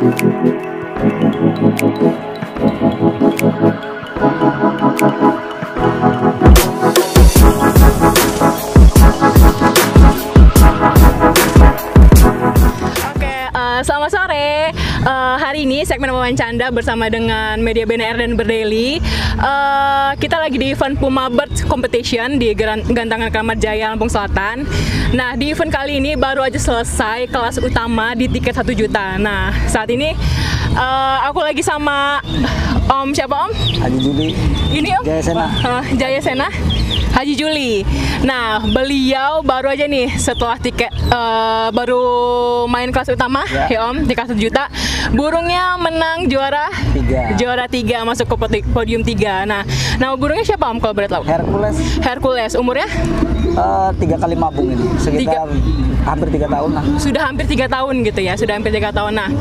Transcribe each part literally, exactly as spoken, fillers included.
Selamat sore. Uh, hari ini segmen wawancara bersama dengan Media B N R dan Berdeli. Uh, kita lagi di event Puma Bird Competition di Gantangan Kramat Jaya, Lampung Selatan. Nah, di event kali ini baru aja selesai kelas utama di tiket satu juta. Nah, saat ini uh, aku lagi sama Om siapa Om? Haji Juli. Ini Om? Jaya Sena. Uh, Jaya Sena. Haji Juli. Nah, beliau baru aja nih setelah tiket uh, baru main kelas utama ya, ya Om, di kelas satu juta. Burungnya menang juara tiga. Juara tiga masuk ke podium tiga. Nah, nama burungnya siapa Om kalau boleh tahu? Hercules. Hercules. Umurnya? Uh, tiga kali mabung ini. Sekitar tiga. hampir tiga tahun lah. Sudah hampir tiga tahun gitu ya. Sudah hampir tiga tahun. Nah,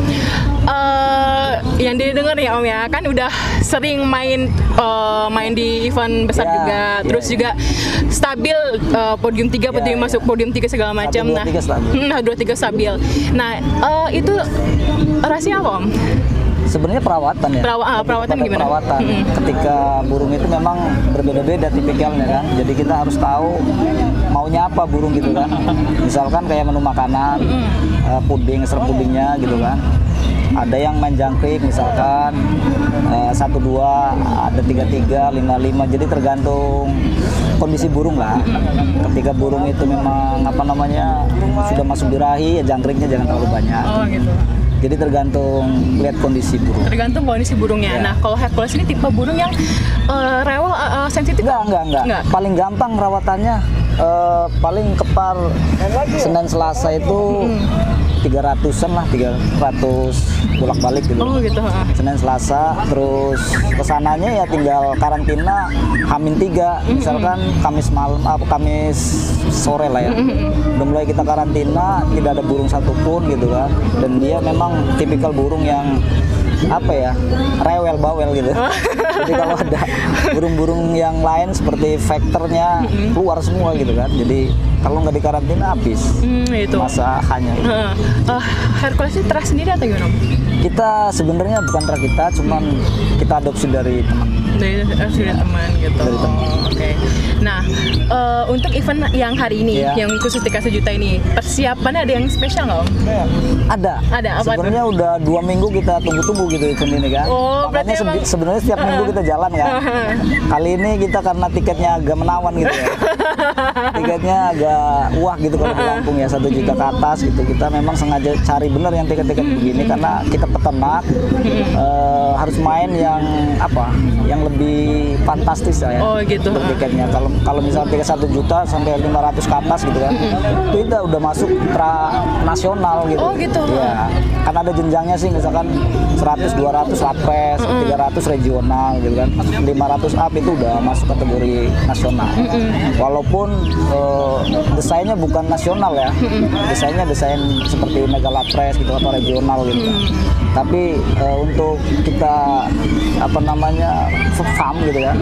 uh, yang didengar ya Om ya, kan udah sering main uh, main di event besar ya, juga, ya, terus ya. juga stabil uh, podium tiga, podium ya, masuk ya. podium tiga segala macam. Nah, nah dua tiga stabil. Nah, uh, itu rahasia apa Om? Sebenarnya perawatan ya. Perawa, ah, perawatan gimana? Perawatan. Mm-hmm. Ketika burung itu memang berbeda-beda tipikalnya kan. Jadi kita harus tahu maunya apa burung gitu kan. Misalkan kayak menu makanan, mm-hmm. uh, puding, serp pudingnya gitu kan. Ada yang main jangkrik misalkan uh, satu dua, ada tiga tiga, lima lima. Jadi tergantung kondisi burung lah. Ketika burung itu memang apa namanya sudah masuk birahi, ya jangkriknya jangan terlalu banyak. Oh gitu. Jadi tergantung lihat kondisi burung. Tergantung kondisi burungnya. Ya. Nah, kalau Hercules ini tipe burung yang uh, rewel, uh, sensitif? Enggak, enggak, enggak, enggak. Paling gampang rawatannya, uh, paling kepar Senin Selasa itu tiga ratusan lah, tiga ratus bolak-balik gitu. Oh gitu. Senin Selasa, terus kesananya ya tinggal karantina Hamin tiga, misalkan Kamis malam, apa Kamis sore lah ya. Udah mulai kita karantina, tidak ada burung satupun gitu kan. Dan dia memang tipikal burung yang apa ya, rewel bawel gitu. Jadi kalau ada burung-burung yang lain seperti vektornya keluar semua gitu kan. Jadi kalau nggak dikarantina habis hmm, itu. Masa hanya itu. Uh, uh, Hercules ini terah sendiri atau gimana? Kita sebenarnya bukan terah kita, cuman kita adopsi dari teman. Dari adopsi dari teman gitu. Dari teman. Oh, Oke. Okay. Nah, uh, untuk event yang hari ini, yeah. yang khusus tiket sejuta ini, persiapannya ada yang spesial nggak Om? Yeah. Ada. Ada apa? Sebenarnya udah dua minggu kita tunggu-tunggu gitu event ini kan. Oh, makanya se emang... sebenarnya setiap minggu kita jalan kan. Kali ini kita karena tiketnya agak menawan gitu ya. Tiketnya agak wah gitu kalau di Lampung ya, satu juta ke atas gitu. Kita memang sengaja cari bener yang tiket-tiket begini karena kita peternak uh, harus main yang apa? Yang lebih fantastis ya. Oh gitu. Untuk tiketnya. Kalau kalau misalnya tiket satu juta sampai lima ratus ke atas gitu kan. Itu kita udah masuk tra nasional gitu. Oh gitu. Ya. Kan ada jenjangnya sih, misalkan seratus, dua ratus lapres, tiga ratus regional gitu kan. lima ratus up itu udah masuk kategori nasional. Walaupun uh, desainnya bukan nasional ya. Desainnya desain seperti mega lapres gitu atau regional gitu kan. Tapi uh, untuk kita apa namanya farm gitu kan,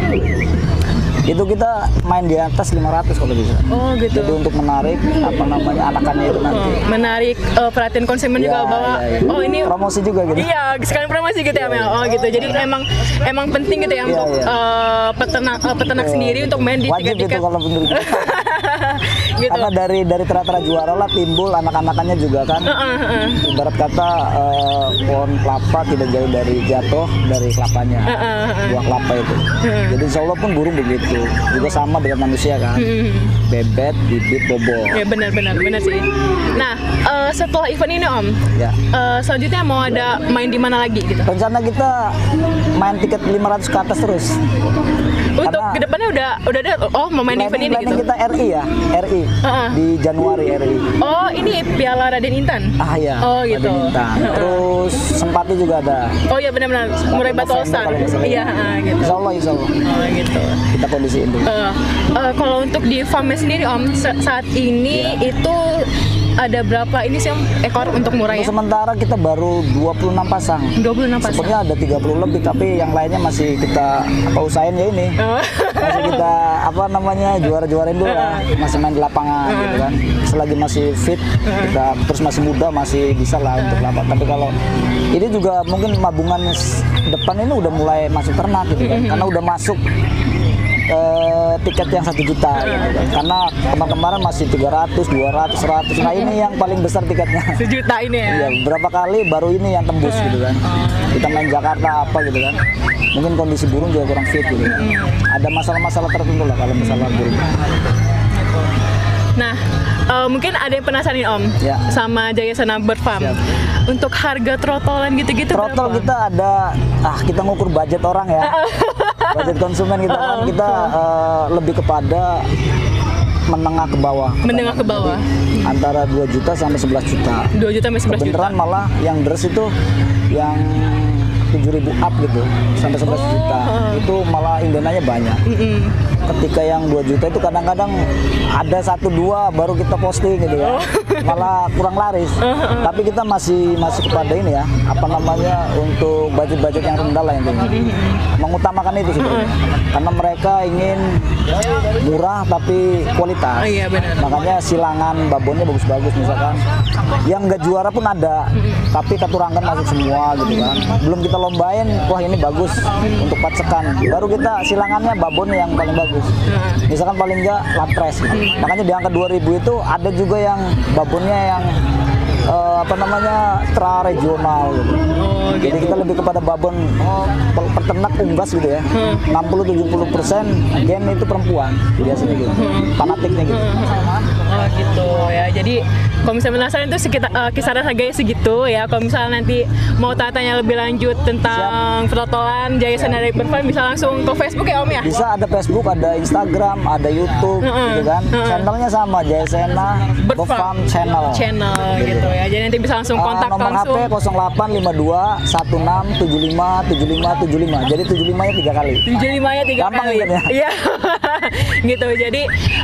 itu kita main di atas lima ratus kalau bisa. Oh gitu. Jadi untuk menarik apa namanya anakannya itu nanti. Oh, menarik uh, perhatian konsumen ya, juga bahwa ya, ya. oh ini promosi juga gitu. Iya, sekalian promosi gitu ya, ya, ya. Oh gitu. Jadi ya. emang emang penting gitu ya, ya untuk ya. Uh, peternak uh, peternak ya. sendiri untuk main di wajib tiket-tiket. Gitu kalau menurut gitu. Karena dari dari tera-tera juara lah timbul anak-anakannya juga kan. Uh, uh, uh. Ibarat kata uh, pohon kelapa tidak jauh dari jatuh dari kelapanya. Uh, uh, uh. Buah kelapa itu. Uh. Jadi insya Allah pun burung begitu. Juga sama dengan manusia kan. Hmm. Bebet, bibit, bobo. Ya benar-benar benar sih. Nah, uh, setelah event ini Om, ya. uh, selanjutnya mau ada main di mana lagi gitu? Rencana kita main tiket lima ratus ke atas terus. Untuk kedepannya udah udah ada oh mau main event ini gitu? Kita R I ya, R I uh-uh. di Januari R I. Oh ini Piala Raden Intan? Ah ya. Oh gitu. Raden Intan. Terus Sempati juga ada. Oh iya benar-benar. Murai Batu All Star. Iya uh, gitu. Insya Allah, Insya Allah. Oh gitu. Kita kondisiin dulu. Uh, uh, kalau untuk di farmnya sendiri Om saat ini yeah. itu ada berapa ini sih Om ekor untuk Untuk murahnya? sementara kita baru dua puluh enam pasang. dua puluh enam pasang. Sebenarnya ada tiga puluh lebih, tapi yang lainnya masih kita apa usahain ya ini. Oh. Masih kita apa namanya juara-juarain dulu lah. Masih main di lapangan gitu kan. Selagi masih fit, kita terus masih muda masih bisa lah untuk lapangan. Tapi kalau ini juga mungkin mabungan depan ini udah mulai masuk ternak gitu kan. Karena udah masuk eh, tiket yang satu juta gitu kan. Karena kemarin-kemarin masih tiga ratus, dua ratus, seratus. Nah ini yang paling besar tiketnya. Sejuta ini ya. Iya, berapa kali baru ini yang tembus gitu kan. Kita main Jakarta apa gitu kan. Mungkin kondisi burung juga kurang fit gitu kan. Ada masalah-masalah tertentu lah kalau masalah burung. Nah, eh, mungkin ada yang penasaran nih Om Ya. sama Jayasana Bird Farm. Siap. Untuk harga trotolan gitu-gitu Trotol berapa? kita ada, ah kita ngukur budget orang ya. Budget konsumen kita kan kita eh, lebih kepada menengah ke bawah. Menengah ke bawah. Jadi, antara dua juta sampai sebelas juta. dua juta sampai sebelas juta. Kebenaran malah yang dress itu yang tujuh ribu up gitu sampai sebelas juta. Itu malah indenanya banyak. Mm-mm. Ketika yang dua juta itu kadang-kadang ada satu dua baru kita posting gitu ya. Malah kurang laris. Tapi kita masih masih kepada ini ya, apa namanya untuk budget-budget yang rendah lah intinya. Mengutamakan itu sebenarnya. Karena mereka ingin murah tapi kualitas. Oh iya, benar. Makanya silangan babonnya bagus-bagus misalkan. Yang nggak juara pun ada, tapi keturangan masuk semua gitu kan. Belum kita lombain, wah ini bagus untuk pacekan. Baru kita silangannya babonnya yang paling bagus. Misalkan paling enggak lapres gitu. Makanya di angka dua ribu itu ada juga yang babonnya yang eh, apa namanya tra regional gitu. Oh, Jadi kita lebih kepada babon oh, per- peternak unggas gitu ya. enam puluh sampai tujuh puluh persen gen itu perempuan biasanya gitu. Fanatiknya gitu. Oh gitu ya. Jadi kalau misalnya penasaran itu sekitar eh, kisaran harganya segitu ya. Kalau misalnya nanti mau tanya lebih lanjut tentang trotolan Jayasana Bird Farm bisa langsung ke Facebook ya Om ya. Bisa ada Facebook, ada Instagram, ada YouTube gitu kan. Channelnya sama Jayasana Bird Bird Farm Farm Channel. Channel gitu ya. Jadi nanti bisa langsung Ah, kontak nomor langsung. H P nol delapan lima dua satu enam tujuh lima tujuh lima tujuh lima. Jadi tujuh lima nya tiga kali. tujuh lima ya tiga Gampang kali. ingatnya. Iya. Gitu. Jadi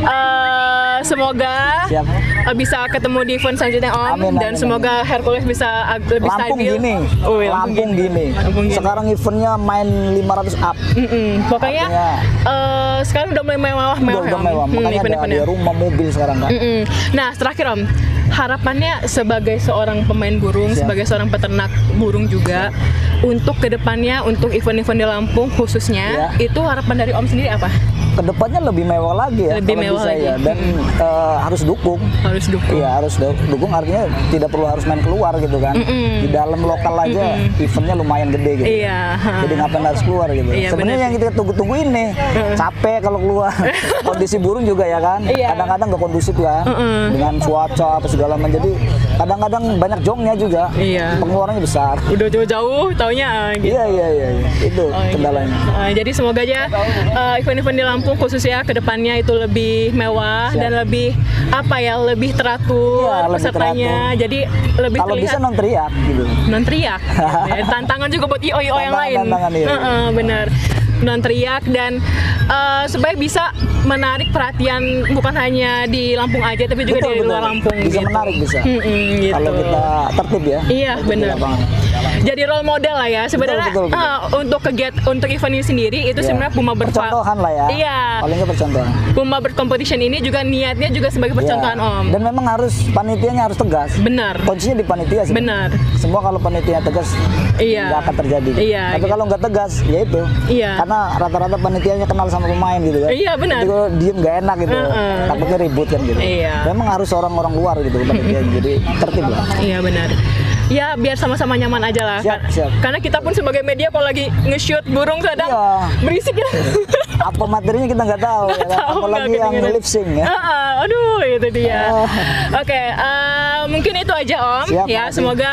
eh, semoga Siap. eh, bisa ketemu di event selanjutnya Om Amin, dan amin, semoga Hercules bisa ag- lebih Lampung stabil. gini. Oh, iya, Lampung gini. Lampung gini. Sekarang eventnya main lima ratus up. Mm-mm. Pokoknya Artinya, eh, sekarang udah mulai mewah mewah. Udah, udah mewah. Makanya ada, ada rumah, mobil sekarang kan. Mm-mm. Nah, terakhir Om, harapannya sebagai seorang pemain burung, Siap. sebagai seorang peternak burung juga, untuk kedepannya, untuk event-event di Lampung khususnya, Ya. itu harapan dari Om sendiri apa? Kedepannya lebih mewah lagi ya. Lebih kalau mewah bisa lagi. ya. Dan eh, harus dukung. Harus dukung. Iya harus du- dukung artinya tidak perlu harus main keluar gitu kan. Mm-mm. Di dalam lokal aja eventnya lumayan gede gitu. Iya. Jadi ngapain harus keluar gitu. Iya, Sebenarnya benar yang kita tunggu-tunggu ini capek kalau keluar. Kondisi burung juga ya kan. Iya. Kadang-kadang nggak kondusif kan. Dengan cuaca apa segala macam. Jadi kadang-kadang banyak jongnya juga. Iya. Pengeluarannya besar. Udah jauh-jauh, taunya eh, gitu. Iya iya iya. iya. Itu Oh, gitu. kendalanya. Eh, jadi semoga aja eh, event-event di Lampung khususnya ke depannya itu lebih mewah Siap. dan lebih apa ya, lebih teratur Iya, lebih pesertanya. teratur. Jadi lebih Kalau bisa terlihat non teriak gitu. non teriak. Gitu ya. Tantangan juga buat I O I O yang Tantangan- lain. tantangan, iya. Heeh, bener. Non teriak dan eh, supaya bisa menarik perhatian bukan hanya di Lampung aja tapi juga Betul, di luar betul. Lampung. Bisa gitu. menarik bisa. Mm-mm, gitu. Kalau kita tertib ya. Iya, tertib di benar. lapangan. Jadi role model lah ya sebenarnya. Betul, betul, betul. eh, untuk kegiat untuk event ini sendiri itu Iya. sebenarnya Puma Bird Farm. Percontohan lah ya. Iya. Paling nggak percontohan. Puma Bird Competition ini juga niatnya juga sebagai percontohan Iya. Om. Dan memang harus panitianya harus tegas. Benar. Kuncinya di panitia sih. Benar. Semua kalau panitia tegas Iya. nggak akan terjadi. Iya, Tapi gitu. kalau nggak tegas, ya itu. Iya. Karena rata-rata panitianya kenal sama pemain gitu kan. Iya, benar. Jadi kalau diem nggak enak gitu. Heeh. Takutnya ribut kan gitu. Iya. Memang harus orang-orang luar gitu panitia. Jadi tertib lah. Iya benar. Ya biar sama-sama nyaman aja lah. Siap, Kar- siap. Karena kita pun sebagai media kalau lagi nge-shoot burung kadang Iya. berisik ya. Apa materinya kita nggak tahu. ya kan? Tahu Apalagi nggak yang kedengeran. lip sync ya. Ah, ah, aduh itu dia. Ah. Oke, eh, mungkin itu aja Om. Siap, ya makasih. semoga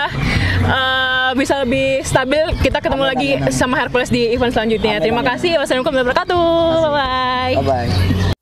eh, bisa lebih stabil. Kita ketemu Amin, lagi amin, amin. sama Hercules di event selanjutnya. Amin, Terima amin. kasih. Wassalamualaikum warahmatullahi wabarakatuh. Bye bye. Bye bye.